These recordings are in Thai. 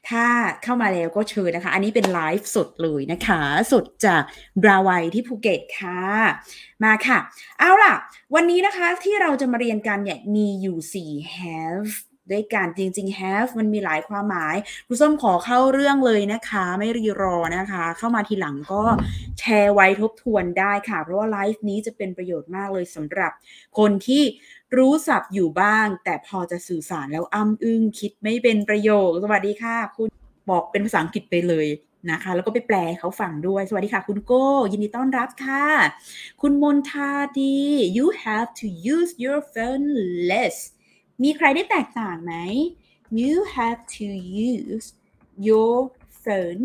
ถ้าเข้ามาแล้วก็เชิญนะคะอันนี้เป็นไลฟ์สดเลยนะคะสดจากบราวัยที่ภูเก็ตค่ะมาค่ะเอาล่ะวันนี้นะคะที่เราจะมาเรียนกันเนี่ยมีอยู่4 have ด้วยกันจริงๆ have มันมีหลายความหมายครูส้มขอเข้าเรื่องเลยนะคะไม่รีรอนะคะเข้ามาทีหลังก็แชร์ไว้ทบทวนได้ค่ะเพราะว่าไลฟ์นี้จะเป็นประโยชน์มากเลยสำหรับคนที่รู้ศัพท์อยู่บ้างแต่พอจะสื่อสารแล้วอ้ำอึ้งคิดไม่เป็นประโยคสวัสดีค่ะคุณบอกเป็นภาษาอังกฤษไปเลยนะคะแล้วก็ไปแปลให้เขาฟังด้วยสวัสดีค่ะคุณโก้ยินดีต้อนรับค่ะคุณมนทาดี you have to use your phone less มีใครได้แตกต่างไหม you have to use your phone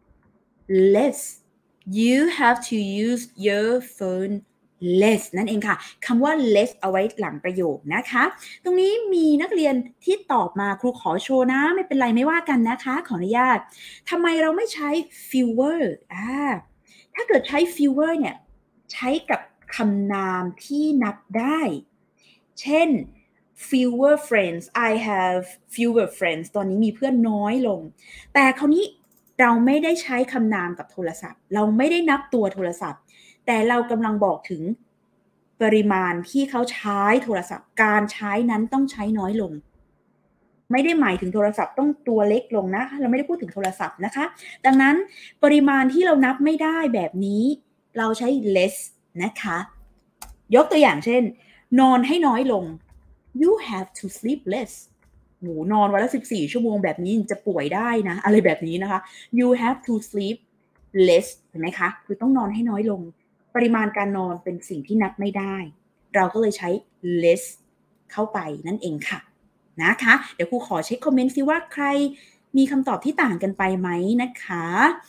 less you have to use your phone less นั่นเองค่ะคำว่า less เอาไว้หลังประโยคนะคะตรงนี้มีนักเรียนที่ตอบมาครูขอโชว์นะไม่เป็นไรไม่ว่ากันนะคะขออนุญาตทำไมเราไม่ใช้ fewer ถ้าเกิดใช้ fewer เนี่ยใช้กับคำนามที่นับได้เช่น fewer friends I have fewer friends ตอนนี้มีเพื่อนน้อยลงแต่คราวนี้เราไม่ได้ใช้คำนามกับโทรศัพท์เราไม่ได้นับตัวโทรศัพท์แต่เรากำลังบอกถึงปริมาณที่เขาใช้โทรศัพท์การใช้นั้นต้องใช้น้อยลงไม่ได้หมายถึงโทรศัพท์ต้องตัวเล็กลงนะเราไม่ได้พูดถึงโทรศัพท์นะคะดังนั้นปริมาณที่เรานับไม่ได้แบบนี้เราใช้ less นะคะยกตัวอย่างเช่นนอนให้น้อยลง you have to sleep less โหนอนวันละ14 ชั่วโมงแบบนี้จะป่วยได้นะอะไรแบบนี้นะคะ you have to sleep less เห็นไหมคะคือต้องนอนให้น้อยลงปริมาณการนอนเป็นสิ่งที่นับไม่ได้เราก็เลยใช้ less เข้าไปนั่นเองค่ะนะคะเดี๋ยวครูขอเช็คคอมเมนต์ซิว่าใครมีคำตอบที่ต่างกันไปไหมนะคะ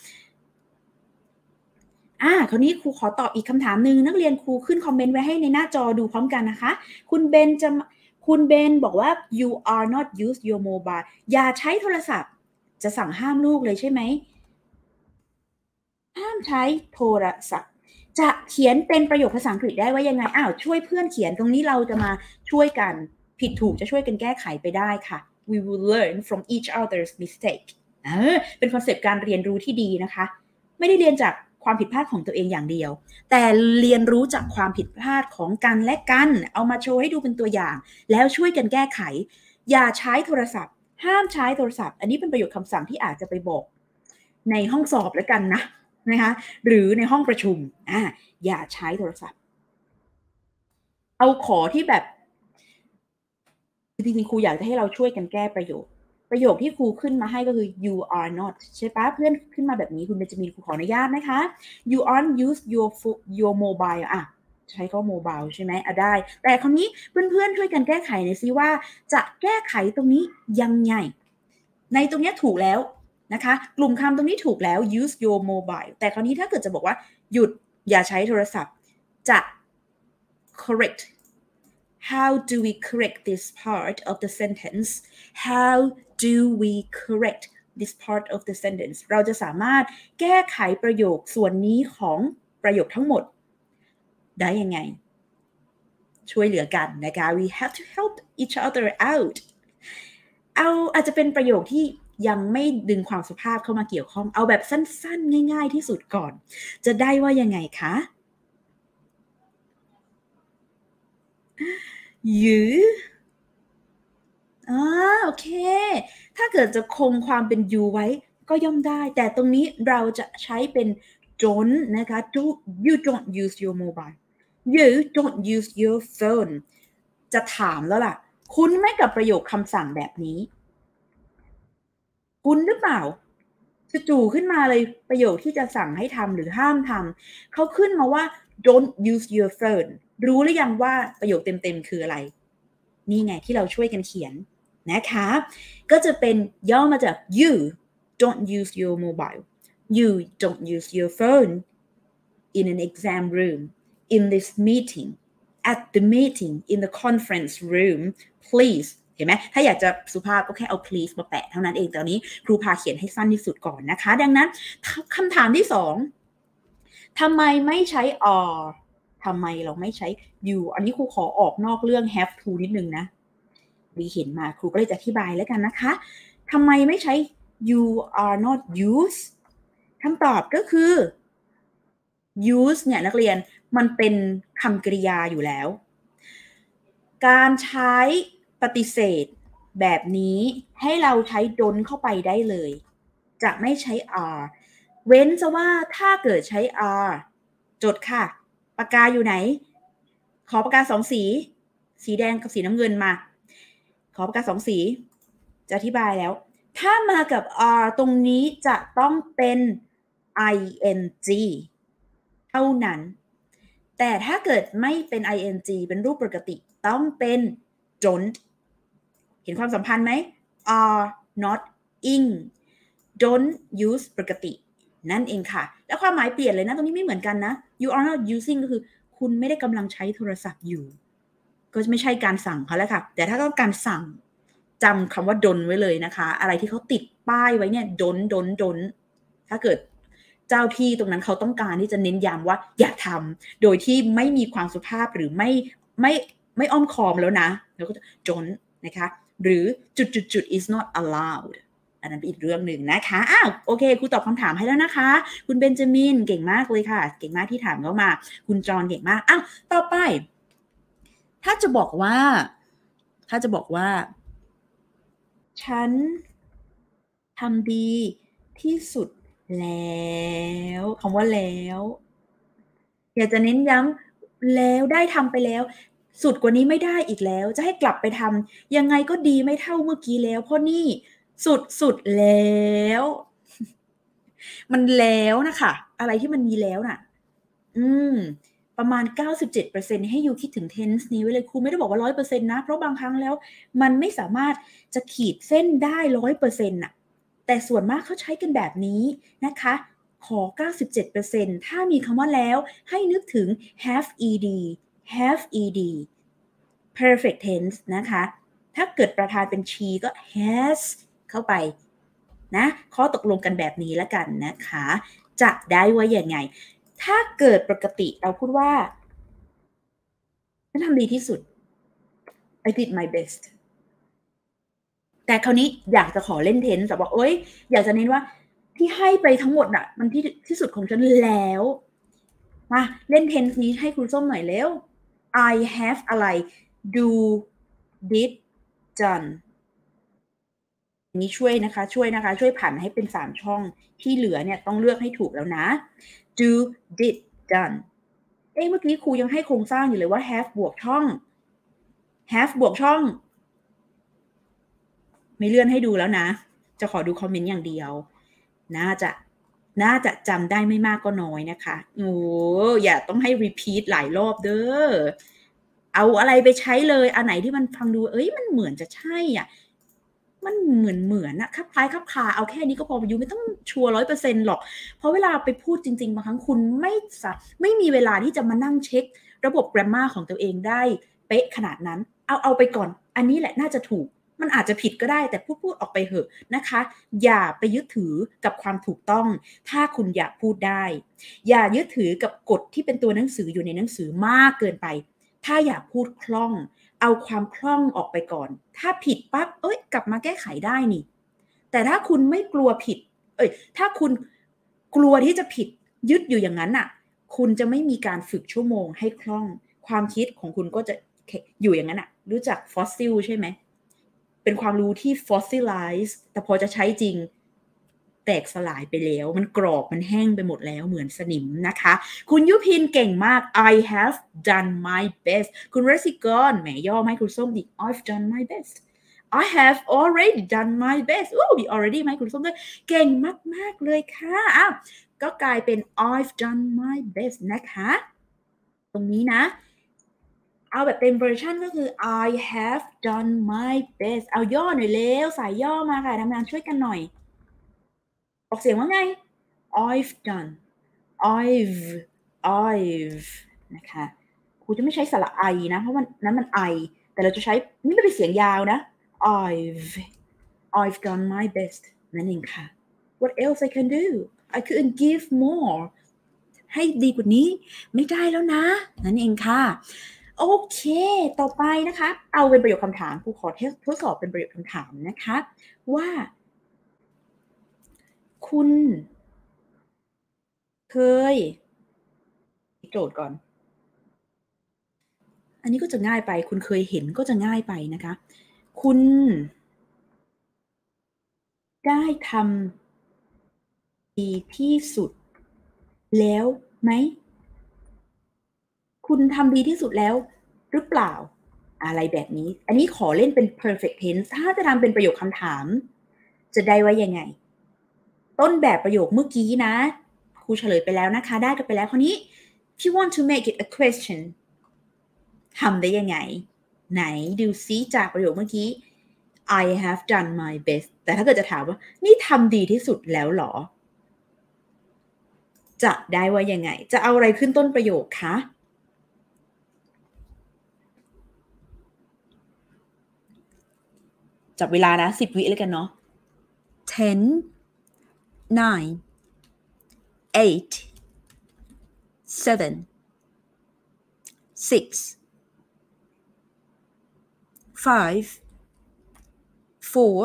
คราวนี้ครูขอตอบอีกคำถามหนึ่งนักเรียนครูขึ้นคอมเมนต์ไว้ให้ในหน้าจอดูพร้อมกันนะคะคุณเบนบอกว่า you are not use your mobile อย่าใช้โทรศัพท์จะสั่งห้ามลูกเลยใช่ไหมห้ามใช้โทรศัพท์จะเขียนเป็นประโยคภาษาอังกฤษได้ว่ายังไงช่วยเพื่อนเขียนตรงนี้เราจะมาช่วยกันผิดถูกจะช่วยกันแก้ไขไปได้ค่ะ we will learn from each other's mistake เป็นคอนเซปต์การเรียนรู้ที่ดีนะคะไม่ได้เรียนจากความผิดพลาดของตัวเองอย่างเดียวแต่เรียนรู้จากความผิดพลาดของกันและกันเอามาโชว์ให้ดูเป็นตัวอย่างแล้วช่วยกันแก้ไขอย่าใช้โทรศัพท์ห้ามใช้โทรศัพท์อันนี้เป็นประโยคคำสั่งที่อาจจะไปบอกในห้องสอบแล้วกันนะคะหรือในห้องประชุมอย่าใช้โทรศัพท์เอาขอที่แบบจริงๆครูอยากจะให้เราช่วยกันแก้ประโยคที่ครูขึ้นมาให้ก็คือ you are not ใช่ปะเพื่อนขึ้นมาแบบนี้คุณเบนจามินครูขออนุญาตนะคะ you aren't use your mobile ใช้ข้อ mobile ใช่ไหมได้แต่คราวนี้เพื่อนๆช่วยกันแก้ไขหน่อยสิว่าจะแก้ไขตรงนี้ยังไงในตรงนี้ถูกแล้วนะคะกลุ่มคำตรงนี้ถูกแล้ว use your mobile แต่คราวนี้ถ้าเกิดจะบอกว่าหยุดอย่าใช้โทรศัพท์จะ correct how do we correct this part of the sentence how do we correct this part of the sentence เราจะสามารถแก้ไขประโยคส่วนนี้ของประโยคทั้งหมดได้ยังไงช่วยเหลือกันนะคะ we have to help each other out อาจจะเป็นประโยคที่ยังไม่ดึงความสุภาพเข้ามาเกี่ยวข้องเอาแบบสั้นๆง่ายๆที่สุดก่อนจะได้ว่ายังไงคะyou โอเคถ้าเกิดจะคงความเป็น you ไว้ก็ย่อมได้แต่ตรงนี้เราจะใช้เป็น don't นะคะ you don't use your mobile you don't use your phone จะถามแล้วล่ะคุ้นไหมกับประโยคคำสั่งแบบนี้คุ้นหรือเปล่าจู่ๆขึ้นมาเลยประโยคที่จะสั่งให้ทำหรือห้ามทำเขาขึ้นมาว่า don't use your phone รู้หรือยังว่าประโยคเต็มๆคืออะไรนี่ไงที่เราช่วยกันเขียนนะคะก็จะเป็นย่อมาจาก you don't use your mobile you don't use your phone in an exam room in this meeting at the meeting in the conference room please เห็นไหมถ้าอยากจะสุภาพก็แค่เอา please มาแปะเท่านั้นเองตอนนี้ครูพาเขียนให้สั้นที่สุดก่อนนะคะดังนั้นคำถามที่2ทำไมไม่ใช้ are ทำไมเราไม่ใช้ you อันนี้ครูขอออกนอกเรื่อง have to นิดนึงนะมีเห็นมาครูก็เลยจะอธิบายแล้วกันนะคะทำไมไม่ใช้ you are not use คำตอบก็คือ use เนี่ยนักเรียนมันเป็นคำกริยาอยู่แล้วการใช้ปฏิเสธแบบนี้ให้เราใช้ don't เข้าไปได้เลยจะไม่ใช้ are เว้นซะว่าถ้าเกิดใช้ are จดค่ะปากกาอยู่ไหนขอปากกา2สีสีแดงกับสีน้ำเงินมาขอปากกา2สีจะอธิบายแล้วถ้ามากับ are ตรงนี้จะต้องเป็น ing เท่านั้นแต่ถ้าเกิดไม่เป็น ing เป็นรูปปกติต้องเป็น don't เห็นความสัมพันธ์ไหม are not ing don't use ปกตินั่นเองค่ะแล้วความหมายเปลี่ยนเลยนะตรงนี้ไม่เหมือนกันนะ you are not using ก็คือคุณไม่ได้กำลังใช้โทรศัพท์อยู่ก็ไม่ใช่การสั่งเขาแล้วค่ะแต่ถ้าต้องการสั่งจำคำว่า don't ไว้เลยนะคะอะไรที่เขาติดป้ายไว้เนี่ย don't ถ้าเกิดเจ้าที่ตรงนั้นเขาต้องการที่จะเน้นย้ำว่าอย่าทำโดยที่ไม่มีความสุภาพหรือไม่อ้อมค้อมแล้วนะแล้วก็ don't นะคะหรือจุด is not allowed อันนั้นเป็นอีกเรื่องหนึ่งนะคะโอเคครูตอบคำถามให้แล้วนะคะคุณเบนจามินเก่งมากเลยค่ะเก่งมากที่ถามเข้ามาคุณจอนเก่งมากต่อไปถ้าจะบอกว่าฉันทำดีที่สุดแล้วคำว่าแล้วอยากจะเน้นย้ำแล้วได้ทำไปแล้วสุดกว่านี้ไม่ได้อีกแล้วจะให้กลับไปทำยังไงก็ดีไม่เท่าเมื่อกี้แล้วเพราะนี่สุดแล้วมันแล้วนะคะอะไรที่มันมีแล้วน่ะประมาณ 97% ให้ยูคิดถึง tense นี้ไว้เลยครูไม่ได้บอกว่า 100% นะเพราะบางครั้งแล้วมันไม่สามารถจะขีดเส้นได้ 100% น่ะแต่ส่วนมากเขาใช้กันแบบนี้นะคะขอ 97% ถ้ามีคำว่าแล้วให้นึกถึง have ed perfect tense นะคะถ้าเกิดประธานเป็น she ก็ has เข้าไปนะข้อตกลงกันแบบนี้แล้วกันนะคะจะได้ว่าอย่างไงถ้าเกิดปกติเราพูดว่าฉันทำดีที่สุด I did my best แต่คราวนี้อยากจะขอเล่นเทนส์แต่ว่าอยากจะเน้นว่าที่ให้ไปทั้งหมดน่ะมันที่สุดของฉันแล้วมาเล่นเทนส์นี้ให้ครูส้มหน่อยเร็ว I have อะไร do did done นี้ช่วยนะคะช่วยผันให้เป็น3ช่องที่เหลือเนี่ยต้องเลือกให้ถูกแล้วนะ do did done เมื่อกี้ครูยังให้โครงสร้างอยู่เลยว่า have บวกช่อง have บวกช่องไม่เลื่อนให้ดูแล้วนะจะขอดูคอมเมนต์อย่างเดียวน่าจะจำได้ไม่มากก็น้อยนะคะอย่าต้องให้ repeat หลายรอบเด้อเอาอะไรไปใช้เลยอันไหนที่มันฟังดูมันเหมือนจะใช่อ่ะมันเหมือนนะคับคล้ายคับคาเอาแค่นี้ก็พออยู่ไม่ต้องชัวร์ 100% หรอกเพราะเวลาไปพูดจริงๆบางครั้งคุณไม่มีเวลาที่จะมานั่งเช็คระบบ grammar ของตัวเองได้เป๊ะขนาดนั้นเอาไปก่อนอันนี้แหละน่าจะถูกมันอาจจะผิดก็ได้แต่พูดออกไปเหอะนะคะอย่าไปยึดถือกับความถูกต้องถ้าคุณอยากพูดได้อย่ายึดถือกับกฎที่เป็นตัวหนังสืออยู่ในหนังสือมากเกินไปถ้าอยากพูดคล่องเอาความคล่องออกไปก่อนถ้าผิดปั๊บกลับมาแก้ไขได้นี่แต่ถ้าคุณไม่กลัวผิดถ้าคุณกลัวที่จะผิดยึดอยู่อย่างนั้นน่ะคุณจะไม่มีการฝึกชั่วโมงให้คล่องความคิดของคุณก็จะอยู่อย่างนั้นน่ะรู้จักฟอสซิลใช่ไหมเป็นความรู้ที่ fossilize แต่พอจะใช้จริงแตกสลายไปแล้วมันกรอบมันแห้งไปหมดแล้วเหมือนสนิมนะคะคุณยุพินเก่งมาก I have done my best คุณรัสิกรแหมย่อให้คุณส้มดิ I've done my best I have already done my bestมี already ไหมคุณส้มด้วยเก่งมากๆเลยค่ะก็กลายเป็น I've done my best นะคะตรงนี้นะเอาแบบเต็มเวอร์ชันก็คือ I have done my best เอาย่อหน่อยเร็วสายย่อมาค่ะทำงานช่วยกันหน่อยออกเสียงว่าไง I've done I've นะคะครูจะไม่ใช้สระไอนะเพราะนั้นมันไอแต่เราจะใช้นี่ไม่เป็นเสียงยาวนะ I've done my best นั่นเองค่ะ What else I can do I couldn't give more ให้ดีกว่านี้ไม่ได้แล้วนะนั่นเองค่ะโอเคต่อไปนะคะเอาเป็นประโยคคำถามครูขอทดสอบเป็นประโยคคำถามนะคะว่าคุณเคยโจทย์ก่อนอันนี้ก็จะง่ายไปคุณเคยเห็นก็จะง่ายไปนะคะคุณได้ทำดีที่สุดแล้วไหมคุณทำดีที่สุดแล้วหรือเปล่าอะไรแบบนี้อันนี้ขอเล่นเป็น perfect tense ถ้าจะทำเป็นประโยคคำถามจะได้ว่ายังไงต้นแบบประโยคเมื่อกี้นะครูเฉลยไปแล้วนะคะได้กันไปแล้วคราวนี้ if you want to make it a question ทำได้ยังไงไหนดูซิจากประโยคเมื่อกี้ I have done my best แต่ถ้าเกิดจะถามว่านี่ทำดีที่สุดแล้วหรอจะได้ว่ายังไงจะเอาอะไรขึ้นต้นประโยคคะจับเวลานะ10 วิเลยกันเนาะ10 9 8 7 6 5 4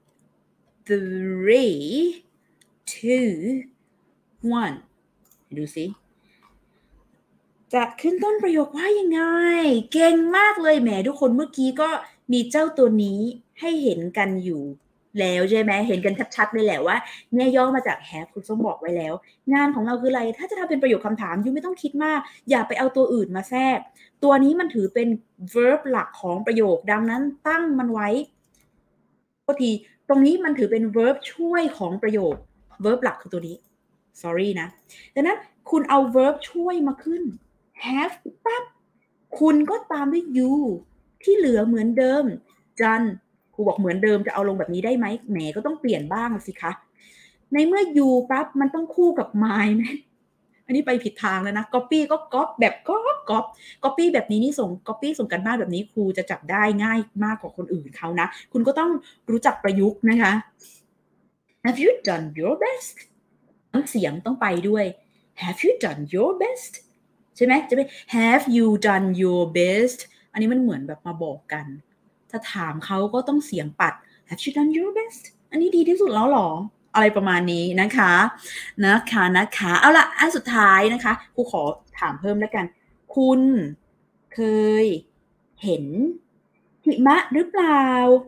3 2 1ดูสิจะขึ้นต้นประโยคว่ายังไงเก่งมากเลยแหมทุกคนเมื่อกี้ก็มีเจ้าตัวนี้ให้เห็นกันอยู่แล้วใช่ไหมเห็นกันชัดๆเลยแหละว่าเนี่ยย่อมาจาก have คุณส้มบอกไว้แล้วงานของเราคืออะไรถ้าจะทำเป็นประโยคคำถามยูไม่ต้องคิดมากอย่าไปเอาตัวอื่นมาแทรกตัวนี้มันถือเป็น verb หลักของประโยคดังนั้นตั้งมันไว้โทษทีตรงนี้มันถือเป็น verb ช่วยของประโยค verb หลักคือตัวนี้ sorry นะดังนั้นคุณเอา verb ช่วยมาขึ้น have ปั๊บคุณก็ตามด้วย you ที่เหลือเหมือนเดิม done ครูบอกเหมือนเดิมจะเอาลงแบบนี้ได้ไหมแหมก็ต้องเปลี่ยนบ้างสิคะในเมื่อ you ปั๊บมันต้องคู่กับ my ไหมอันนี้ไปผิดทางแล้วนะ copy ก็ copy แบบ copy แบบนี้นี่copy ส่งกันบ้านแบบนี้ครูจะจับได้ง่ายมากกว่าคนอื่นเขานะคุณก็ต้องรู้จักประยุกต์นะคะ Have you done your best น้ำเสียงต้องไปด้วย Have you done your best ใช่ไหมจะเป็น Have you done your best อันนี้มันเหมือนแบบมาบอกกันถ้าถามเขาก็ต้องเสียงปัด Have you done your best อันนี้ดีที่สุดแล้วหรออะไรประมาณนี้นะคะเอาละอันสุดท้ายนะคะครูขอถามเพิ่มแล้วกันคุณเคยเห็นหิมะหรือเปล่า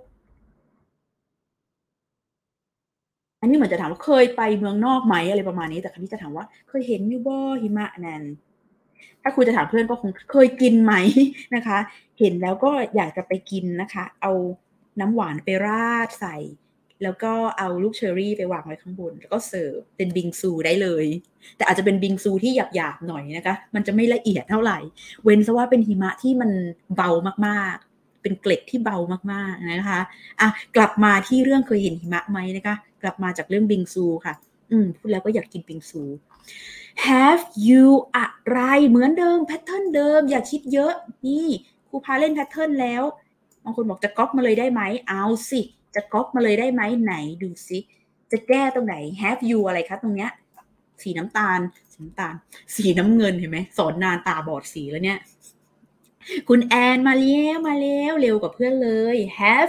อันนี้เหมือนจะถามว่าเคยไปเมืองนอกไหมอะไรประมาณนี้แต่ครั้นี้จะถามว่าเคยเห็นยูบอหิมะนั่นถ้าคุณจะถามเพื่อนก็คงเคยกินไหมนะคะเห็นแล้วก็อยากจะไปกินนะคะเอาน้ำหวานไปราดใส่แล้วก็เอาลูกเชอร์รี่ไปวางไว้ข้างบนแล้วก็เสิร์ฟเป็นบิงซูได้เลยแต่อาจจะเป็นบิงซูที่หยาบๆหน่อยนะคะมันจะไม่ละเอียดเท่าไหร่เว้นซะว่าเป็นหิมะที่มันเบามากๆเป็นเกล็ดที่เบามากๆนะคะกลับมาที่เรื่องเคยเห็นหิมะไหมนะคะกลับมาจากเรื่องบิงซูค่ะพูดแล้วก็อยากกินบิงซู have you อะไรเหมือนเดิมแพทเทิร์นเดิมอย่าคิดเยอะนี่ครูพาเล่นแพทเทิร์นแล้วบางคนบอกจะก๊อปมาเลยได้ไหมเอาสิจะก๊อปมาเลยได้ไหมไหนดูสิจะแก้ตรงไหน have you อะไรคะตรงเนี้ยสีน้ำตาลสีน้ำเงินเห็นไหมสอนนานตาบอดสีแล้วเนี่ยคุณแอนมาแล้วเร็วกว่าเพื่อนเลย have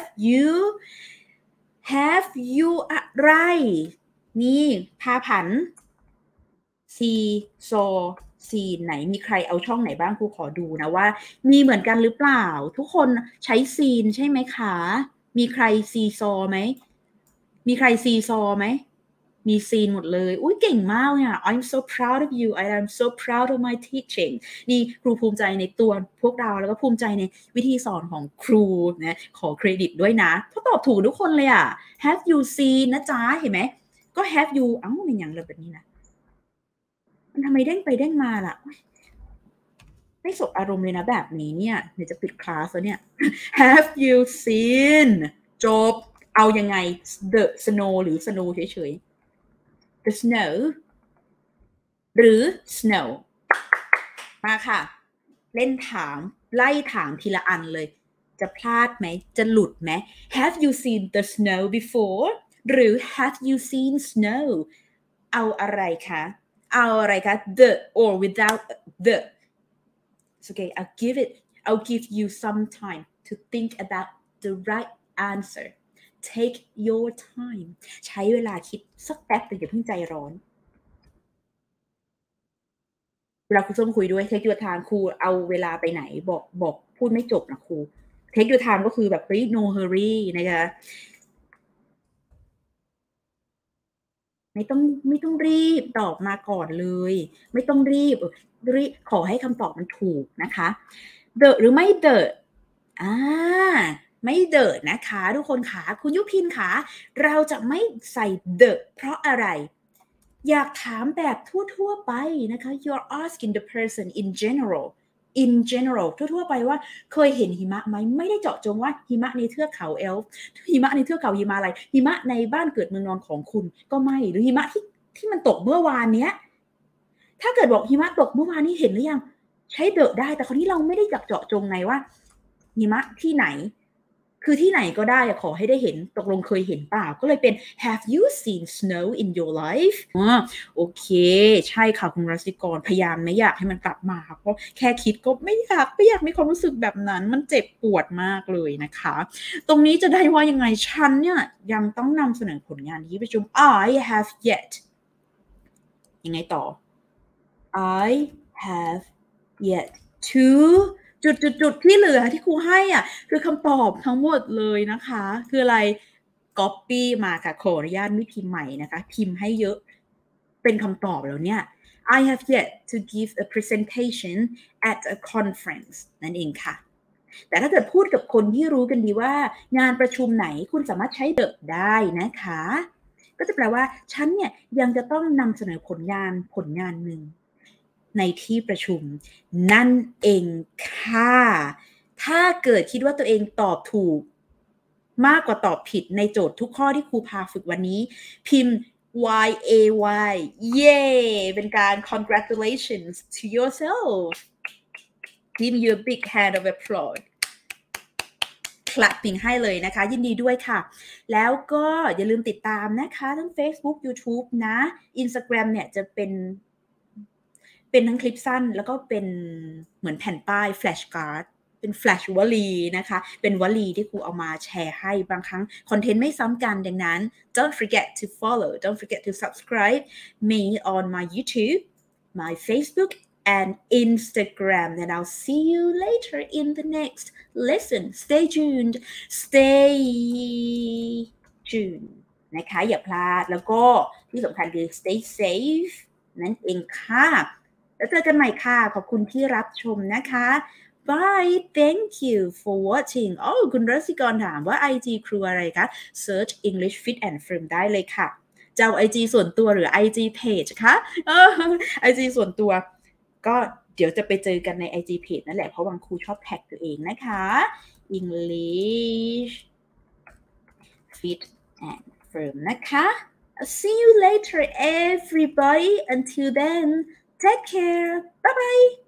you อะไรนี่พาผันซีโซซีนไหนมีใครเอาช่องไหนบ้างครูขอดูนะว่ามีเหมือนกันหรือเปล่าทุกคนใช้ซีนใช่ไหมคะมีใครซีซอไหมมีใครซีซอไหมมีซีนหมดเลยอุ้ยเก่งมากเนี่ย I'm so proud of you I am so proud of my teaching นี่ครูภูมิใจในตัวพวกเราแล้วก็ภูมิใจในวิธีสอนของครูนะขอเครดิตด้วยนะเขาตอบถูกทุกคนเลยอ่ะ have you seen นะจ๊ะเห็นไหมก็ have you เป็นอย่างแบบนี้นะมันทำไมเด้งไปเด้งมาล่ะไม่สบอารมณ์เลยนะแบบนี้เนี่ยเดี๋ยวจะปิดคลาสแล้วเนี่ย Have you seen จบเอายังไง the snow หรือ snow เฉยๆ the snow หรือ snow มาค่ะเล่นถามไล่ถามทีละอันเลยจะพลาดไหมจะหลุดไหม Have you seen the snow before หรือ Have you seen snow เอาอะไรคะthe or without the It's okay I'll give you some time to think about the right answer take your time ใช้เวลาคิดสักแป๊บแต่อย่าเพิ่งใจร้อนเวลาครูส้มคุยด้วย take your time ครูเอาเวลาไปไหนบอกพูดไม่จบนะครู take your time ก็คือแบบเฮ้ย no hurry นะคะไม่ต้องรีบตอบมาก่อนเลยไม่ต้องรีบขอให้คำตอบมันถูกนะคะ the หรือไม่ the ไม่ the นะคะทุกคนค่ะคุณยุพินค่ะเราจะไม่ใส่ the เพราะอะไรอยากถามแบบทั่วๆไปนะคะ you're asking the person in general ทั่วๆไปว่าเคยเห็นหิมะไหมไม่ได้เจาะจงว่าหิมะในเทือกเขาเอลฟ์หิมะในเทือกเขาหิมาลัยหิมะในบ้านเกิดเมืองนอนของคุณก็ไม่หรือหิมะที่มันตกเมื่อวานเนี้ยถ้าเกิดบอกหิมะตกเมื่อวานนี้เห็นหรือยังใช้เดอะได้แต่คราวนี้เราไม่ได้เจาะจงไงว่าหิมะที่ไหนคือที่ไหนก็ได้ขอให้ได้เห็นตกลงเคยเห็นเปล่าก็เลยเป็น Have you seen snow in your life โอเคใช่ค่ะคุณรัสิกรพยายามไม่อยากให้มันกลับมาเพราะแค่คิดก็ไม่อยากมีความรู้สึกแบบนั้นมันเจ็บปวดมากเลยนะคะตรงนี้จะได้ว่ายังไงฉันเนี่ยยังต้องนำเสนอผลงานที่ประชุม I have yet ยังไงต่อ I have yet to จุดที่เหลือที่ครูให้อ่ะคือคำตอบทั้งหมดเลยนะคะคืออะไร copy มาค่ะขออนุญาตไม่พิมพ์ใหม่นะคะพิมพ์ให้เยอะเป็นคำตอบแล้วเนี่ย I have yet to give a presentation at a conference นั่นเองค่ะแต่ถ้าเกิดพูดกับคนที่รู้กันดีว่างานประชุมไหนคุณสามารถใช้ the ได้นะคะก็จะแปลว่าฉันเนี่ยยังจะต้องนำเสนอผลงานหนึ่งในที่ประชุมนั่นเองค่ะถ้าเกิดคิดว่าตัวเองตอบถูกมากกว่าตอบผิดในโจทย์ทุกข้อที่ครูพาฝึกวันนี้พิมพ์ YAY เย้เป็นการ congratulations to yourself give you a big hand of applause clapping ให้เลยนะคะยินดีด้วยค่ะแล้วก็อย่าลืมติดตามนะคะทั้ง Facebook YouTube นะ Instagram เนี่ยจะเป็นทั้งคลิปสั้นแล้วก็เป็นเหมือนแผ่นป้าย flash card เป็น flash วลีนะคะเป็นวลีที่ครูเอามาแชร์ให้บางครั้งคอนเทนต์ไม่ซ้ำกันดังนั้น don't forget to follow don't forget to subscribe me on my YouTube my Facebook and Instagram and I'll see you later in the next lesson stay tunedนะคะอย่าพลาดแล้วก็ที่สำคัญคือ stay safe นั่นเองค่ะแล้วเจอกันใหม่ค่ะขอบคุณที่รับชมนะคะ Bye thank you for watching คุณรัศิกรถามว่า IG ครูอะไรคะ Search English Fit and Firm ได้เลยค่ะจะเอา IG ส่วนตัวหรือ IG Page คะIG ส่วนตัวก็เดี๋ยวจะไปเจอกันใน IG Page นั่นแหละเพราะบางครูชอบแท็กตัวเองนะคะ English Fit and Firm นะคะ I'll see you later everybody until then take care bye bye